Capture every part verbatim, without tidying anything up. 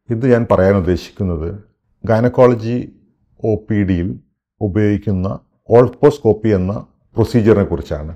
ഇത് ഞാൻ പറയാൻ ഉദ്ദേശിക്കുന്നത് ഗൈനക്കോളജി ഒ പി ഡിയിൽ ഉപയോഗിക്കുന്ന കോൾപോസ്കോപ്പി എന്ന പ്രൊസീജിയറിനെ കുറിച്ചാണ്.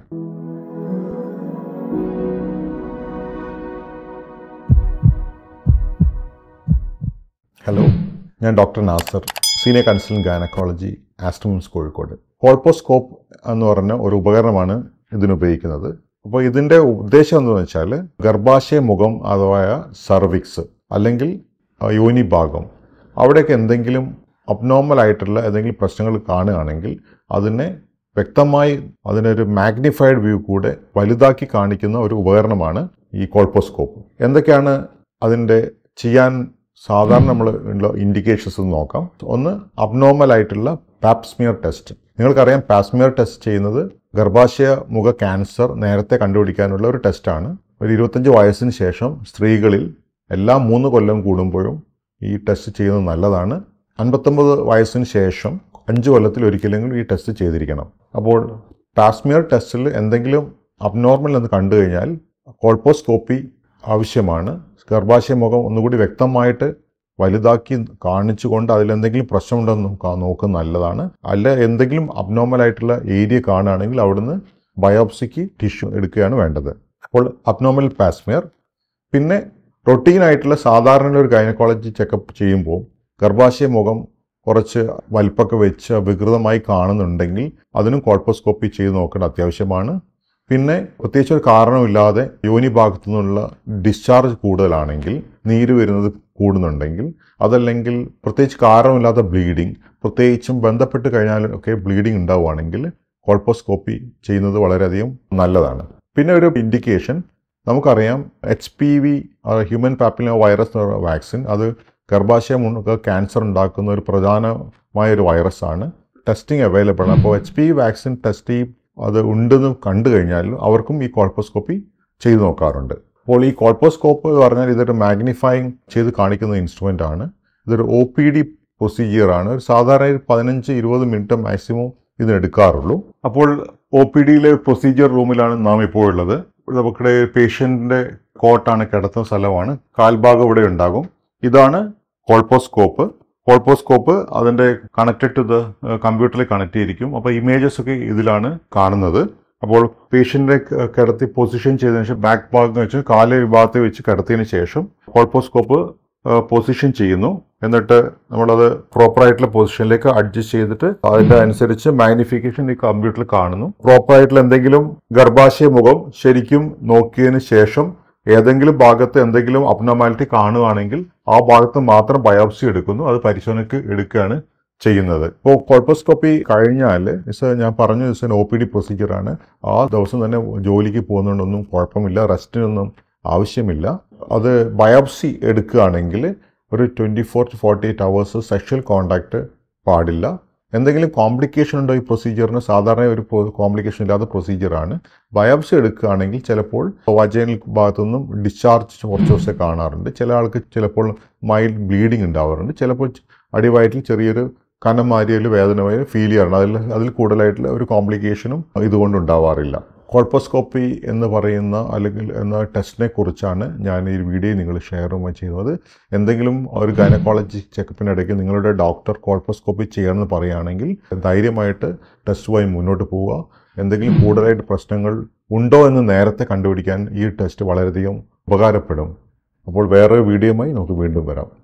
ഹലോ, ഞാൻ doctor Nasar, senior consultant gynaecology, Aster MIMS Kozhikode. Colposcope എന്ന് പറഞ്ഞ ഒരു ഉപകരണമാണ് ഇതിനുപയോഗിക്കുന്നത്. അപ്പോൾ ഇതിൻ്റെ ഉദ്ദേശം എന്താണെന്ന് വെച്ചാൽ ഗർഭാശയ മുഖം അഥവാ സർവിക്സ് അല്ലെങ്കിൽ യോനി ഭാഗം അവിടെയൊക്കെ എന്തെങ്കിലും അബ്നോർമൽ ആയിട്ടുള്ള എന്തെങ്കിലും പ്രശ്നങ്ങൾ കാണുകയാണെങ്കിൽ അതിനെ വ്യക്തമായി അതിനൊരു മാഗ്നിഫൈഡ് വ്യൂ കൂടെ വലുതാക്കി കാണിക്കുന്ന ഒരു ഉപകരണമാണ് ഈ കോൾപോസ്കോപ്പ്. എന്തൊക്കെയാണ് അതിൻ്റെ ചെയ്യാൻ സാധാരണ നമ്മൾ ഉള്ള ഇൻഡിക്കേഷൻസ് നോക്കാം. ഒന്ന്, അബ്നോർമൽ ആയിട്ടുള്ള പാപ്സ്മിയർ ടെസ്റ്റ്. നിങ്ങൾക്കറിയാം, പാപ്സ്മിയർ ടെസ്റ്റ് ചെയ്യുന്നത് ഗർഭാശയ മുഖ ക്യാൻസർ നേരത്തെ കണ്ടുപിടിക്കാനുള്ള ഒരു ടെസ്റ്റാണ്. ഒരു ഇരുപത്തഞ്ച് വയസ്സിന് ശേഷം സ്ത്രീകളിൽ എല്ലാ മൂന്ന് കൊല്ലം കൂടുമ്പോഴും ഈ ടെസ്റ്റ് ചെയ്യുന്നത് നല്ലതാണ്. അൻപത്തൊമ്പത് വയസ്സിന് ശേഷം അഞ്ച് കൊല്ലത്തിൽ ഒരിക്കലെങ്കിലും ഈ ടെസ്റ്റ് ചെയ്തിരിക്കണം. അപ്പോൾ പാപ്സ്മിയർ ടെസ്റ്റിൽ എന്തെങ്കിലും അബ്നോർമൽ എന്ന് കണ്ടു കഴിഞ്ഞാൽ കോൾപോസ്കോപ്പി ആവശ്യമാണ്. ഗർഭാശയ മുഖം ഒന്നുകൂടി വ്യക്തമായിട്ട് വലുതാക്കി കാണിച്ചുകൊണ്ട് അതിലെന്തെങ്കിലും പ്രശ്നമുണ്ടെന്ന് നോക്കുന്നത് നല്ലതാണ്. അല്ല എന്തെങ്കിലും അബ്നോർമൽ ആയിട്ടുള്ള ഏരിയ കാണുകയാണെങ്കിൽ അവിടുന്ന് ബയോപ്സിക്ക് ടിഷ്യൂ എടുക്കുകയാണ് വേണ്ടത്. അപ്പോൾ അബ്നോർമൽ പാപ്സ്മിയർ. പിന്നെ റൊട്ടീനായിട്ടുള്ള സാധാരണ ഒരു ഗൈനക്കോളജി ചെക്കപ്പ് ചെയ്യുമ്പോൾ ഗർഭാശയ മുഖം കുറച്ച് വലിപ്പൊക്കെ വെച്ച് വികൃതമായി കാണുന്നുണ്ടെങ്കിൽ അതിനും കോൾപോസ്കോപ്പി ചെയ്ത് നോക്കേണ്ട അത്യാവശ്യമാണ്. പിന്നെ പ്രത്യേകിച്ച് ഒരു കാരണമില്ലാതെ യോനി ഭാഗത്തു നിന്നുള്ള ഡിസ്ചാർജ് കൂടുതലാണെങ്കിൽ, നീര് വരുന്നത് കൂടുന്നുണ്ടെങ്കിൽ, അതല്ലെങ്കിൽ പ്രത്യേകിച്ച് കാരണമില്ലാത്ത ബ്ലീഡിങ്, പ്രത്യേകിച്ചും ബന്ധപ്പെട്ട് കഴിഞ്ഞാൽ ഒക്കെ ബ്ലീഡിങ് ഉണ്ടാവുകയാണെങ്കിൽ കോൾപോസ്കോപ്പി ചെയ്യുന്നത് വളരെയധികം നല്ലതാണ്. പിന്നെ ഒരു ഇൻഡിക്കേഷൻ നമുക്കറിയാം, H P V human papilloma virus vaccine അത് ഗർഭാശയ മുഖ ക്യാൻസർ ഉണ്ടാക്കുന്ന ഒരു പ്രധാനമായ ഒരു വൈറസാണ്. ടെസ്റ്റിംഗ് അവൈലബിൾ ആണ്. അപ്പോൾ H P V vaccine test അത് ഉണ്ടെന്ന് കണ്ടു കഴിഞ്ഞാൽ അവർക്കും ഈ കോൾപോസ്കോപ്പി ചെയ്തു നോക്കാറുണ്ട്. അപ്പോൾ ഈ കോൾപോസ്കോപ്പ് എന്ന് പറഞ്ഞാൽ ഇതൊരു മാഗ്നിഫൈങ് ചെയ്ത് കാണിക്കുന്ന ഇൻസ്ട്രുമെൻ്റ് ആണ്. ഇതൊരു ഒ പി ഡി പ്രൊസീജിയറാണ്. ഒരു സാധാരണ പതിനഞ്ച് ഇരുപത് മിനിറ്റ് മാക്സിമം ഇതിനെടുക്കാറുള്ളൂ. അപ്പോൾ ഒ പി ഡിയിലെ പ്രൊസീജിയർ റൂമിലാണ് നാം ഇപ്പോൾ ഉള്ളത്. നമുക്കിടെ പേഷ്യൻറ്റിൻ്റെ കോട്ടാണ്, കിടത്തുന്ന സ്ഥലമാണ്. കാൽഭാഗം ഇവിടെ ഉണ്ടാകും. ഇതാണ് കോൾപോസ്കോപ്പ്. കോൾപോസ്കോപ്പ് അതിൻ്റെ കണക്റ്റഡ് ടു ദ കമ്പ്യൂട്ടറിൽ കണക്ട് ചെയ്തിരിക്കും. അപ്പോൾ ഇമേജസ് ഒക്കെ ഇതിലാണ് കാണുന്നത്. അപ്പോൾ പേഷ്യൻറ്റിനെ കിടത്തി പൊസിഷൻ ചെയ്തതിനു ശേഷം ബാക്ക് ഭാഗം വെച്ച് കാല് വിഭാഗത്തെ വെച്ച് കിടത്തിയതിന് ശേഷം കോൾപോസ്കോപ്പ് പൊസിഷൻ ചെയ്യുന്നു. എന്നിട്ട് നമ്മളത് പ്രോപ്പറായിട്ടുള്ള പൊസിഷനിലേക്ക് അഡ്ജസ്റ്റ് ചെയ്തിട്ട് അതിൻ്റെ അനുസരിച്ച് മാഗ്നിഫിക്കേഷൻ ഈ കമ്പ്യൂട്ടറിൽ കാണുന്നു. പ്രോപ്പറായിട്ടുള്ള എന്തെങ്കിലും ഗർഭാശയ മുഖം ശരിക്കും നോക്കിയതിന് ശേഷം ഏതെങ്കിലും ഭാഗത്ത് എന്തെങ്കിലും അബ്നോർമാലിറ്റി കാണുകയാണെങ്കിൽ ആ ഭാഗത്ത് മാത്രം ബയോപ്സി എടുക്കുന്നു. അത് പരിശോധനയ്ക്ക് എടുക്കുകയാണ് ചെയ്യുന്നത്. ഇപ്പോൾ കോൾപോസ്കോപ്പി കഴിഞ്ഞാൽ ഞാൻ പറഞ്ഞ ദിവസം ഒ പി ഡി പ്രൊസീജിയറാണ്. ആ ദിവസം തന്നെ ജോലിക്ക് പോകുന്നതുകൊണ്ടൊന്നും കുഴപ്പമില്ല, റെസ്റ്റിനൊന്നും ആവശ്യമില്ല. അത് ബയോപ്സി എടുക്കുകയാണെങ്കിൽ ഒരു twenty four to forty eight hours sexual contact പാടില്ല. എന്തെങ്കിലും കോംപ്ലിക്കേഷൻ ഉണ്ടോ ഈ പ്രൊസീജിയറിന്? സാധാരണ ഒരു കോംപ്ലിക്കേഷൻ ഇല്ലാത്ത പ്രൊസീജിയറാണ്. ബയോപ്സി എടുക്കുകയാണെങ്കിൽ ചിലപ്പോൾ വജൈനൽ ഭാഗത്തുനിന്നും ഡിസ്ചാർജ് കുറച്ച് ദിവസം കാണാറുണ്ട്. ചില ആൾക്ക് ചിലപ്പോൾ മൈൽഡ് ബ്ലീഡിങ് ഉണ്ടാവാറുണ്ട്. ചിലപ്പോൾ അടിവയറ്റിൽ ചെറിയൊരു കനം മാരിയൽ വേദനമായി ഫീൽ ചെയ്യാറുണ്ട്. അതിൽ അതിൽ കൂടുതലായിട്ടുള്ള ഒരു കോംപ്ലിക്കേഷനും ഇതുകൊണ്ടുണ്ടാവാറില്ല. കോൾപോസ്കോപ്പി എന്ന് പറയുന്ന അല്ലെങ്കിൽ എന്ന ടെസ്റ്റിനെ കുറിച്ചാണ് ഞാൻ ഈ വീഡിയോ നിങ്ങൾ ഷെയർ ചെയ്യുന്നത്. എന്തെങ്കിലും ഒരു ഗൈനക്കോളജി ചെക്കപ്പിനിടയ്ക്ക് നിങ്ങളുടെ ഡോക്ടർ കോൾപോസ്കോപ്പി ചെയ്യണമെന്ന് പറയുകയാണെങ്കിൽ ധൈര്യമായിട്ട് ടെസ്റ്റുമായി മുന്നോട്ട് പോവുക. എന്തെങ്കിലും കൂടുതലായിട്ട് പ്രശ്നങ്ങൾ ഉണ്ടോ എന്ന് നേരത്തെ കണ്ടുപിടിക്കാൻ ഈ ടെസ്റ്റ് വളരെയധികം ഉപകാരപ്പെടും. അപ്പോൾ വേറെ വീഡിയോയുമായി നമുക്ക് വീണ്ടും വരാം.